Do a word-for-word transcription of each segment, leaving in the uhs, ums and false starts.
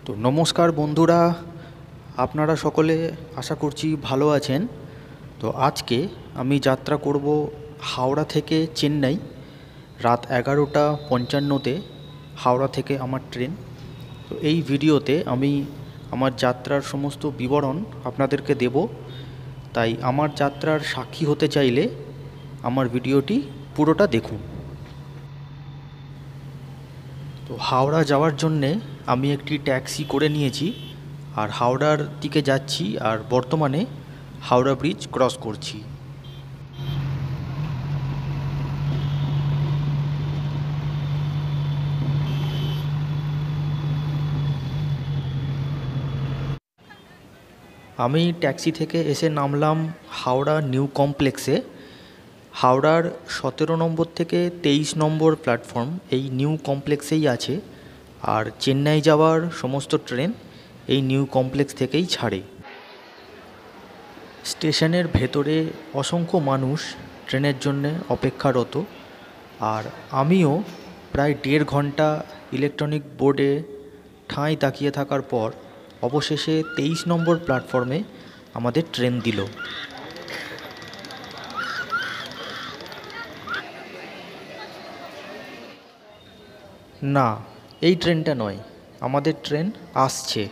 তো নমস্কার বন্ধুরা, আপনারা সকলে আশা করছি ভালো আছেন। তো আজকে আমি যাত্রা করব হাওড়া থেকে চেন্নাই। রাত এগারোটা পঞ্চান্নতে হাওড়া থেকে আমার ট্রেন। তো এই ভিডিওতে আমি আমার যাত্রার সমস্ত বিবরণ আপনাদেরকে দেব। তাই আমার যাত্রার সাক্ষী হতে চাইলে আমার ভিডিওটি পুরোটা দেখুন। তো হাওড়া যাওয়ার জন্যে আমি একটি ট্যাক্সি করে নিয়েছি আর হাওড়ার দিকে যাচ্ছি, আর বর্তমানে হাওড়া ব্রিজ ক্রস করছি। আমি ট্যাক্সি থেকে এসে নামলাম হাওড়া নিউ কমপ্লেক্সে। হাওড়ার সতেরো নম্বর থেকে তেইশ নম্বর প্ল্যাটফর্ম এই নিউ কমপ্লেক্সেই আছে, আর চেন্নাই যাওয়ার সমস্ত ট্রেন এই নিউ কমপ্লেক্স থেকেই ছাড়ে। স্টেশনের ভেতরে অসংখ্য মানুষ ট্রেনের জন্যে অপেক্ষারত, আর আমিও প্রায় দেড় ঘন্টা ইলেকট্রনিক বোর্ডে ঠাঁই তাকিয়ে থাকার পর অবশেষে তেইশ নম্বর প্ল্যাটফর্মে আমাদের ট্রেন দিল। না, এই ট্রেনটা নয়, আমাদের ট্রেন আসছে।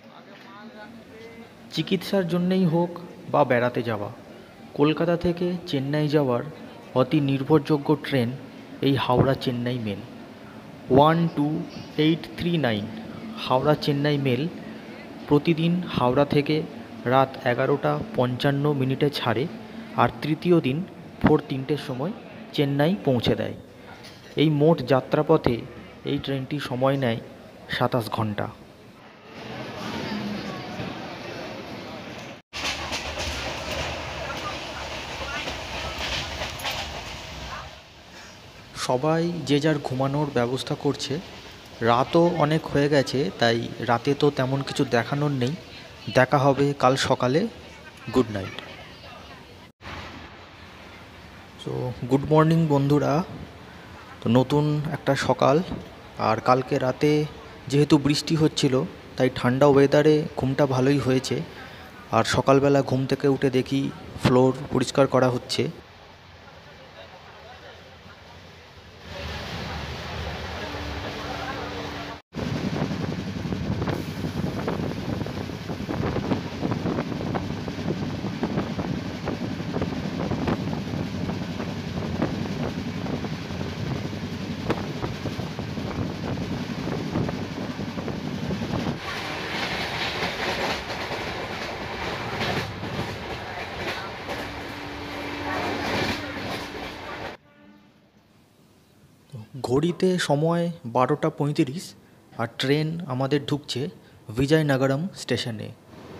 চিকিৎসার জন্যেই হোক বা বেড়াতে যাওয়া, কলকাতা থেকে চেন্নাই যাওয়ার অতি নির্ভরযোগ্য ট্রেন এই Howrah Chennai mail. One two eight three nine Howrah Chennai mail প্রতিদিন হাওড়া থেকে রাত এগারোটা পঞ্চান্ন মিনিটে ছাড়ে, আর তৃতীয় দিন ভোর তিনটের সময় চেন্নাই পৌঁছে দেয়। এই মোট যাত্রাপথে এই ট্রেনটি সময় নেয় সাতাশ ঘন্টা। সবাই যে যার ঘুমানোর ব্যবস্থা করছে। রাতও অনেক হয়ে গেছে, তাই রাতে তো তেমন কিছু দেখানোর নেই। দেখা হবে কাল সকালে। Good night. So good morning বন্ধুরা। তো নতুন একটা সকাল, আর কালকে রাতে যেহেতু বৃষ্টি হচ্ছিল তাই ঠান্ডা ওয়েদারে ঘুমটা ভালোই হয়েছে। আর সকালবেলা ঘুম থেকে উঠে দেখি ফ্লোর পরিষ্কার করা হচ্ছে। ঘড়িতে সময় বারোটা পঁয়ত্রিশ, আর ট্রেন আমাদের ঢুকছে বিজয়নগরম স্টেশনে।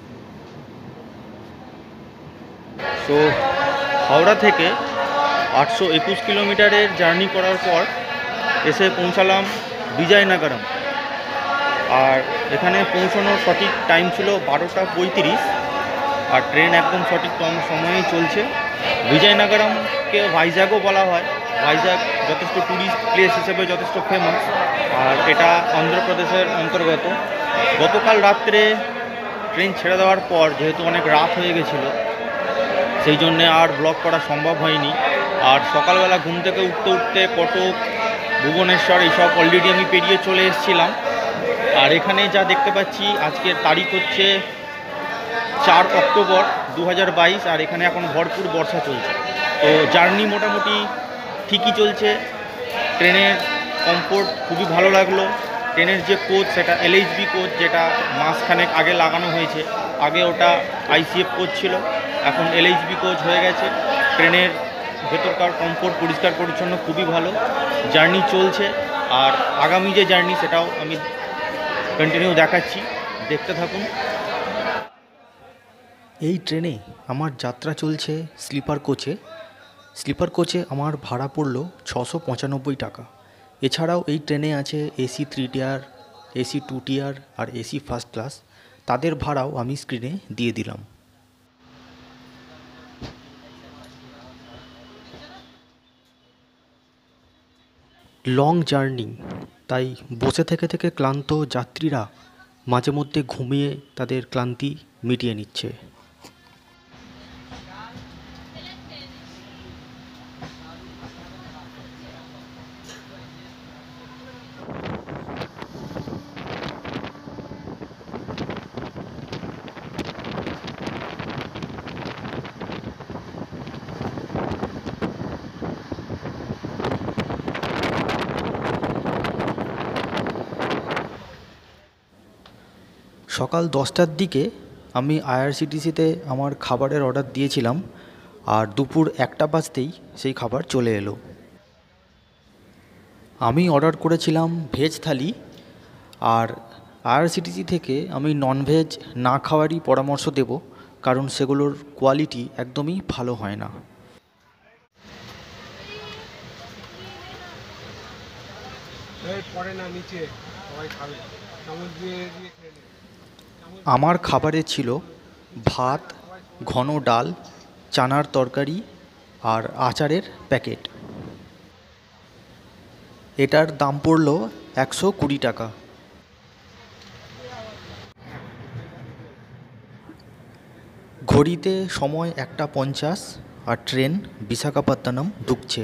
তো হাওড়া থেকে আটশো একুশ কিলোমিটারের জার্নি করার পর এসে পৌঁছালাম বিজয়নগরম। আর এখানে পৌঁছানোর সঠিক টাইম ছিল বারোটা পঁয়ত্রিশ, আর ট্রেন একদম সঠিক সময়েই চলছে। বিজয়নগরমকে ভাইজ্যাগও বলা হয়। ভাইজ্যাগ যথেষ্ট ট্যুরিস্ট প্লেস হিসেবে যথেষ্ট ফেমাস, আর এটা অন্ধ্রপ্রদেশের অন্তর্গত। গতকাল রাত্রে ট্রেন ছেড়ে দেওয়ার পর যেহেতু অনেক রাত হয়ে গেছিলো, সেই জন্যে আর ব্লগ করা সম্ভব হয়নি। আর সকালবেলা ঘুম থেকে উঠতে উঠতে কটক, ভুবনেশ্বর এইসব অলরেডি আমি পেরিয়ে চলে এসেছিলাম। আর এখানে যা দেখতে পাচ্ছি, আজকের তারিখ হচ্ছে চার অক্টোবর দু হাজার বাইশ, আর এখানে এখন ভরপুর বর্ষা চলছে। তো জার্নি মোটামুটি ঠিকই চলছে। ট্রেনের কমফোর্ট খুবই ভালো লাগলো। ট্রেনের যে কোচ সেটা এলএইচবি কোচ, যেটা মাসখানেক আগে লাগানো হয়েছে। আগে ওটা আইসিএফ কোচ ছিল, এখন এলএইচবি কোচ হয়ে গেছে। ট্রেনের ভেতরকার কমফোর্ট, পরিষ্কার পরিচ্ছন্ন, খুবই ভালো। জার্নি চলছে, আর আগামী যে জার্নি সেটাও আমি কন্টিনিউ দেখাচ্ছি, দেখতে থাকুন। এই ট্রেনে আমার যাত্রা চলছে স্লিপার কোচে। স্লিপার কোচে আমার ভাড়া পড়লো ছশো পঁচানব্বই টাকা। এছাড়াও এই ট্রেনে আছে AC three tier, AC two tier আর এসি ফার্স্ট ক্লাস। তাদের ভাড়াও আমি স্ক্রিনে দিয়ে দিলাম। লং জার্নি, তাই বসে থেকে থেকে ক্লান্ত যাত্রীরা মাঝে মধ্যে ঘুমিয়ে তাদের ক্লান্তি মিটিয়ে নিচ্ছে। সকাল দশটার দিকে আমি আইআরসিটিসিতে আমার খাবারের অর্ডার দিয়েছিলাম, আর দুপুর একটা বাজতেই সেই খাবার চলে এলো। আমি অর্ডার করেছিলাম ভেজ থালি, আর আইআরসিটিসি থেকে আমি ননভেজ না খাওয়ারই পরামর্শ দেব, কারণ সেগুলোর কোয়ালিটি একদমই ভালো হয় না। আমার খাবারে ছিল ভাত, ঘন ডাল, চানার তরকারি আর আচারের প্যাকেট। এটার দাম পড়ল একশো কুড়ি টাকা। ঘড়িতে সময় একটা পঞ্চাশ, আর ট্রেন বিশাখাপত্তনম ঢুকছে।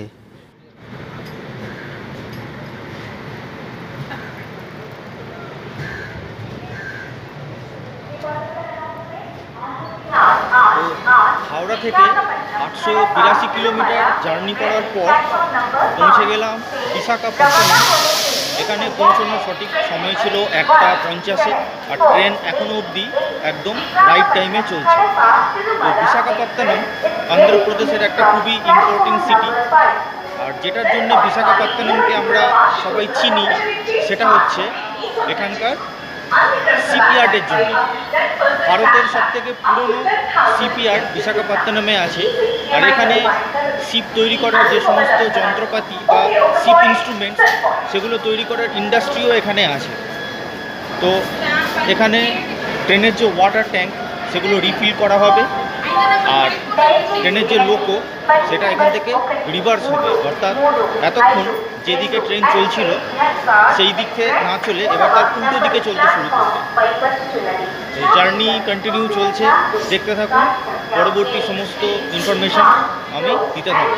হাওড়া থেকে আটশো বিরাশি কিলোমিটার জার্নি করার পর পৌঁছে গেলাম বিশাখাপত্তনম। এখানে পৌঁছানোর সঠিক সময় ছিল একটা পঞ্চাশে, আর ট্রেন এখনও অবধি একদম রাইট টাইমে চলছে। তো বিশাখাপত্তনম অন্ধ্রপ্রদেশের একটা খুবই ইম্পর্টেন্ট সিটি, আর যেটার জন্য বিশাখাপত্তনমকে আমরা সবাই চিনি সেটা হচ্ছে এখানকার শিপইয়ার্ডের জন্য। ভারতের সবথেকে পুরনো শিপইয়ার্ড বিশাখাপত্তনমে আছে, আর এখানে শিপ তৈরি করার যে সমস্ত যন্ত্রপাতি বা শিপ ইনস্ট্রুমেন্টস সেগুলো তৈরি করার ইন্ডাস্ট্রিও এখানে আছে। তো এখানে ট্রেনের যে ওয়াটার ট্যাঙ্ক সেগুলো রিফিল করা হবে, আর ট্রেনের যে লোকো সেটা এখান থেকে রিভার্স হবে, অর্থাৎ এতক্ষণ যেদিকে ট্রেন চলছিল সেই দিক থেকে না চলে এবার তার উল্টো দিকে চলতে শুরু করবে। জার্নি কন্টিনিউ চলছে, দেখতে থাকুন, পরবর্তী সমস্ত ইনফরমেশন আমি দিতে থাকব।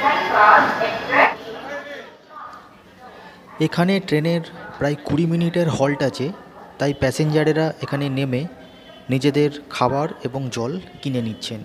এখানে ট্রেনের প্রায় কুড়ি মিনিটের হল্ট আছে, তাই প্যাসেঞ্জারেরা এখানে নেমে নিজেদের খাবার এবং জল কিনে নিচ্ছেন।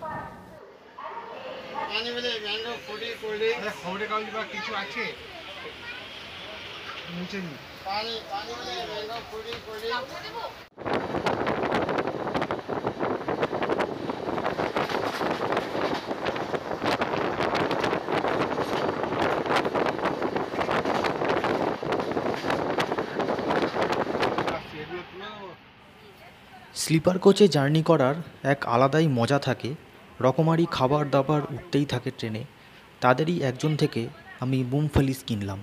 স্লিপার কোচে জার্নি করার এক আলাদাই মজা থাকে। রকমারি খাবার দাবার উঠতেই থাকে ট্রেনে। তাদেরই একজন থেকে আমি মুমফলিস কিনলাম।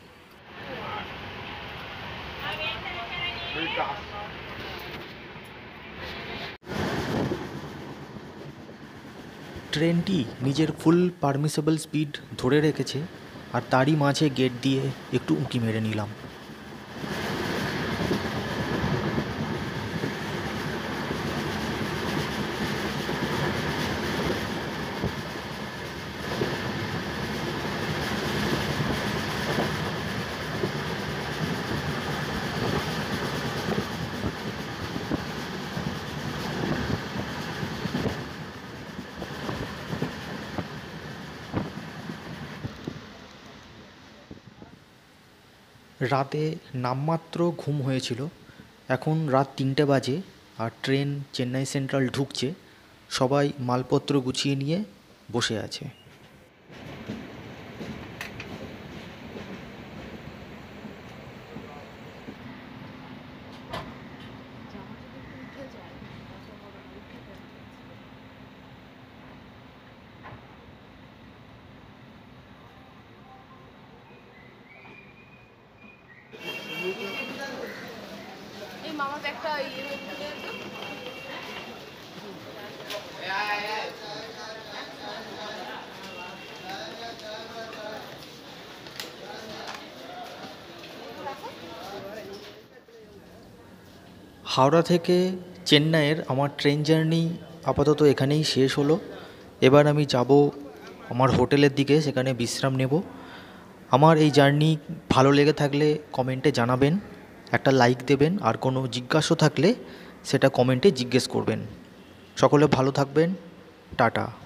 ট্রেনটি নিজের ফুল পারমিসেবল স্পিড ধরে রেখেছে, আর তারই মাঝে গেট দিয়ে একটু উঁকি মেরে নিলাম। রাতে নামমাত্র ঘুম হয়েছিল। এখন রাত তিনটে বাজে, আর ট্রেন চেন্নাই সেন্ট্রাল ঢুকছে। সবাই মালপত্র গুছিয়ে নিয়ে বসে আছে। মামাকে একটা ইয়ে হাওড়া থেকে চেন্নাইয়ের আমার ট্রেন জার্নি আপাতত এখানেই শেষ হলো। এবার আমি যাব আমার হোটেলের দিকে, সেখানে বিশ্রাম নেব। আমার এই জার্নি ভালো লেগে থাকলে কমেন্টে জানাবেন, একটা লাইক দেবেন, আর কোনো জিজ্ঞাসা থাকলে সেটা কমেন্টে জিজ্ঞেস করবেন। সকলে ভালো থাকবেন। টাটা।